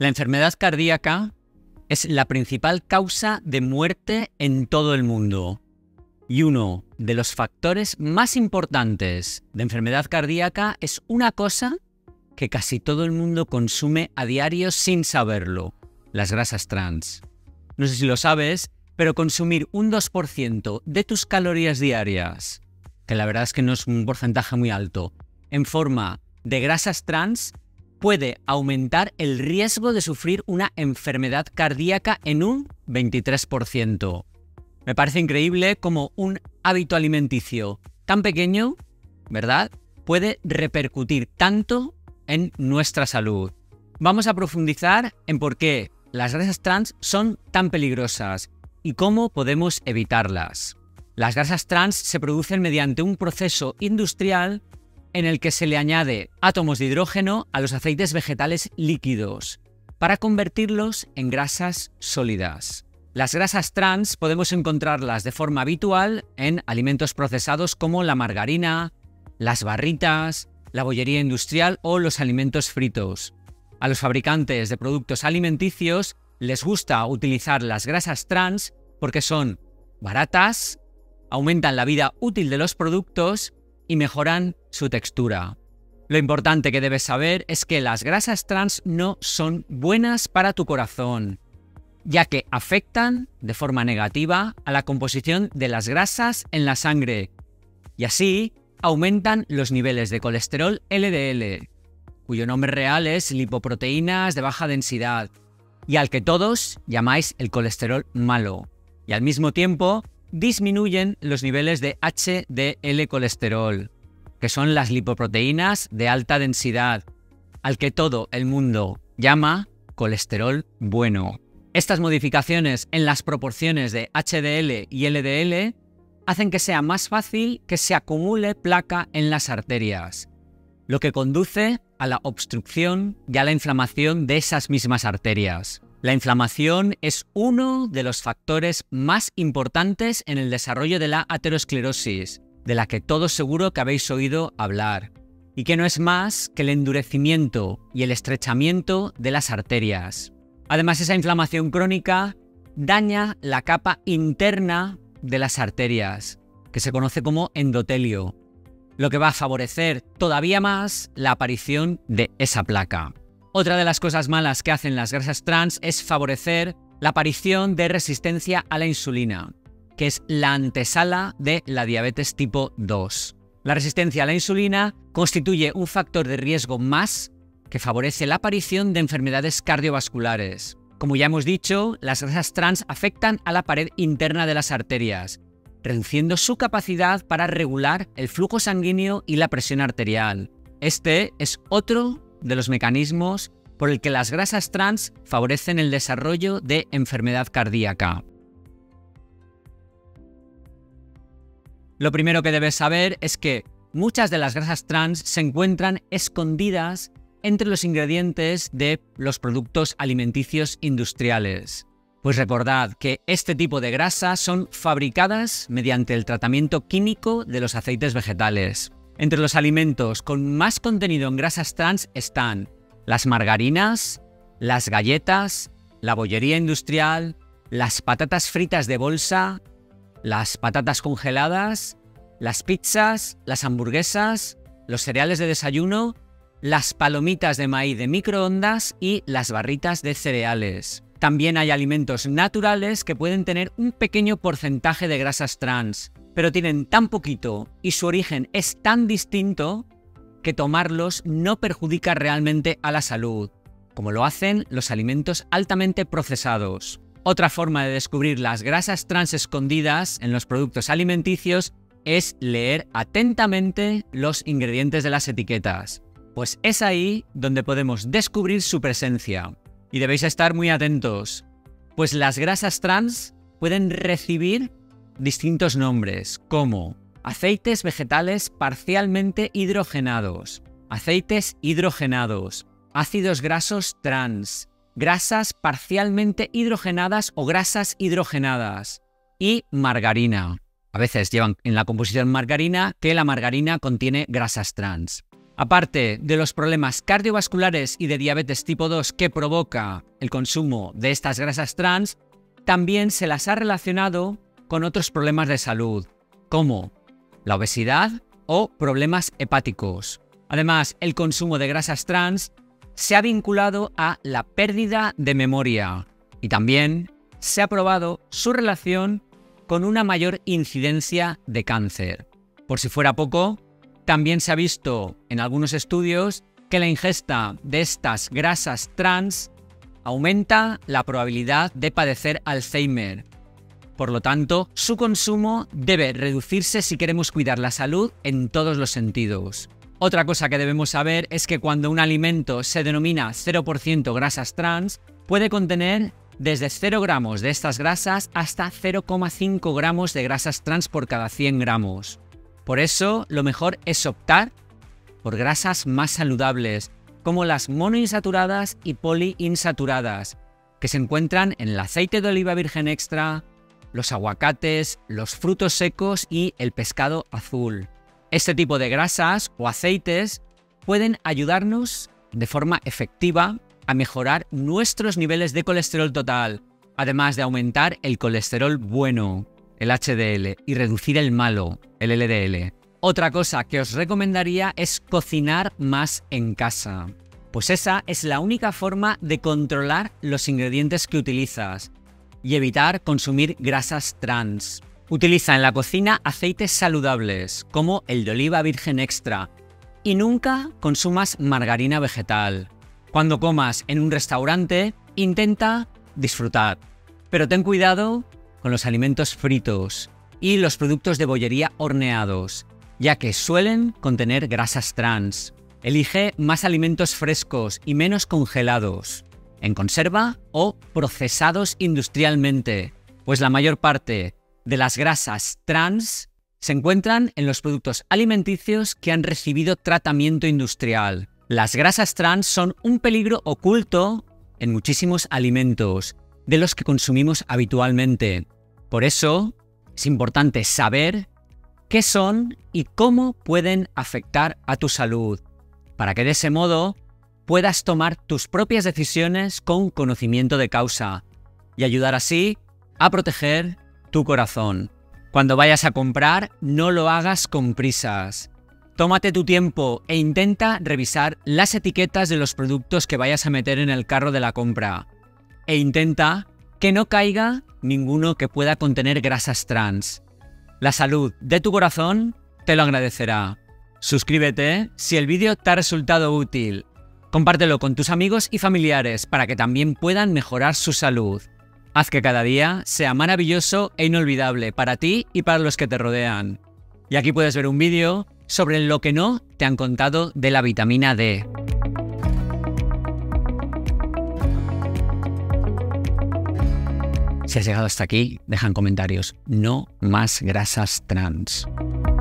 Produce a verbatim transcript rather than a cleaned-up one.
La enfermedad cardíaca es la principal causa de muerte en todo el mundo. Y uno de los factores más importantes de enfermedad cardíaca es una cosa que casi todo el mundo consume a diario sin saberlo: las grasas trans. No sé si lo sabes, pero consumir un dos por ciento de tus calorías diarias, que la verdad es que no es un porcentaje muy alto, en forma de grasas trans, puede aumentar el riesgo de sufrir una enfermedad cardíaca en un veintitrés por ciento. Me parece increíble cómo un hábito alimenticio tan pequeño, ¿verdad?, puede repercutir tanto en nuestra salud. Vamos a profundizar en por qué las grasas trans son tan peligrosas y cómo podemos evitarlas. Las grasas trans se producen mediante un proceso industrial en el que se le añade átomos de hidrógeno a los aceites vegetales líquidos para convertirlos en grasas sólidas. Las grasas trans podemos encontrarlas de forma habitual en alimentos procesados como la margarina, las barritas, la bollería industrial o los alimentos fritos. A los fabricantes de productos alimenticios les gusta utilizar las grasas trans porque son baratas, aumentan la vida útil de los productos y mejoran su textura. Lo importante que debes saber es que las grasas trans no son buenas para tu corazón, ya que afectan de forma negativa a la composición de las grasas en la sangre y así aumentan los niveles de colesterol L D L, cuyo nombre real es lipoproteínas de baja densidad, y al que todos llamáis el colesterol malo, y al mismo tiempo disminuyen los niveles de H D L colesterol, que son las lipoproteínas de alta densidad, al que todo el mundo llama colesterol bueno. Estas modificaciones en las proporciones de H D L y L D L hacen que sea más fácil que se acumule placa en las arterias, lo que conduce a la obstrucción y a la inflamación de esas mismas arterias. La inflamación es uno de los factores más importantes en el desarrollo de la aterosclerosis, de la que todos seguro que habéis oído hablar, y que no es más que el endurecimiento y el estrechamiento de las arterias. Además, esa inflamación crónica daña la capa interna de las arterias, que se conoce como endotelio, lo que va a favorecer todavía más la aparición de esa placa. Otra de las cosas malas que hacen las grasas trans es favorecer la aparición de resistencia a la insulina, que es la antesala de la diabetes tipo dos. La resistencia a la insulina constituye un factor de riesgo más que favorece la aparición de enfermedades cardiovasculares. Como ya hemos dicho, las grasas trans afectan a la pared interna de las arterias, reduciendo su capacidad para regular el flujo sanguíneo y la presión arterial. Este es otro de los mecanismos por el que las grasas trans favorecen el desarrollo de enfermedad cardíaca. Lo primero que debes saber es que muchas de las grasas trans se encuentran escondidas entre los ingredientes de los productos alimenticios industriales. Pues recordad que este tipo de grasas son fabricadas mediante el tratamiento químico de los aceites vegetales. Entre los alimentos con más contenido en grasas trans están las margarinas, las galletas, la bollería industrial, las patatas fritas de bolsa, las patatas congeladas, las pizzas, las hamburguesas, los cereales de desayuno, las palomitas de maíz de microondas y las barritas de cereales. También hay alimentos naturales que pueden tener un pequeño porcentaje de grasas trans, pero tienen tan poquito y su origen es tan distinto que tomarlos no perjudica realmente a la salud, como lo hacen los alimentos altamente procesados. Otra forma de descubrir las grasas trans escondidas en los productos alimenticios es leer atentamente los ingredientes de las etiquetas, pues es ahí donde podemos descubrir su presencia. Y debéis estar muy atentos, pues las grasas trans pueden recibir distintos nombres, como aceites vegetales parcialmente hidrogenados, aceites hidrogenados, ácidos grasos trans, grasas parcialmente hidrogenadas o grasas hidrogenadas y margarina. A veces llevan en la composición margarina que la margarina contiene grasas trans. Aparte de los problemas cardiovasculares y de diabetes tipo dos que provoca el consumo de estas grasas trans, también se las ha relacionado con otros problemas de salud, como la obesidad o problemas hepáticos. Además, el consumo de grasas trans se ha vinculado a la pérdida de memoria y también se ha probado su relación con una mayor incidencia de cáncer. Por si fuera poco, también se ha visto en algunos estudios que la ingesta de estas grasas trans aumenta la probabilidad de padecer Alzheimer. Por lo tanto, su consumo debe reducirse si queremos cuidar la salud en todos los sentidos. Otra cosa que debemos saber es que cuando un alimento se denomina cero por ciento grasas trans, puede contener desde cero gramos de estas grasas hasta cero coma cinco gramos de grasas trans por cada cien gramos. Por eso, lo mejor es optar por grasas más saludables, como las monoinsaturadas y poliinsaturadas, que se encuentran en el aceite de oliva virgen extra, los aguacates, los frutos secos y el pescado azul. Este tipo de grasas o aceites pueden ayudarnos de forma efectiva a mejorar nuestros niveles de colesterol total, además de aumentar el colesterol bueno, el H D L, y reducir el malo, el L D L. Otra cosa que os recomendaría es cocinar más en casa, pues esa es la única forma de controlar los ingredientes que utilizas y evitar consumir grasas trans. Utiliza en la cocina aceites saludables, como el de oliva virgen extra, y nunca consumas margarina vegetal. Cuando comas en un restaurante, intenta disfrutar, pero ten cuidado con los alimentos fritos y los productos de bollería horneados, ya que suelen contener grasas trans. Elige más alimentos frescos y menos congelados, en conserva o procesados industrialmente, pues la mayor parte de las grasas trans se encuentran en los productos alimenticios que han recibido tratamiento industrial. Las grasas trans son un peligro oculto en muchísimos alimentos de los que consumimos habitualmente. Por eso es importante saber qué son y cómo pueden afectar a tu salud, para que de ese modo puedas tomar tus propias decisiones con conocimiento de causa y ayudar así a proteger tu corazón. Cuando vayas a comprar, no lo hagas con prisas. Tómate tu tiempo e intenta revisar las etiquetas de los productos que vayas a meter en el carro de la compra. E intenta que no caiga ninguno que pueda contener grasas trans. La salud de tu corazón te lo agradecerá. Suscríbete si el vídeo te ha resultado útil. Compártelo con tus amigos y familiares para que también puedan mejorar su salud. Haz que cada día sea maravilloso e inolvidable para ti y para los que te rodean. Y aquí puedes ver un vídeo sobre lo que no te han contado de la vitamina D. Si has llegado hasta aquí, deja en comentarios: no más grasas trans.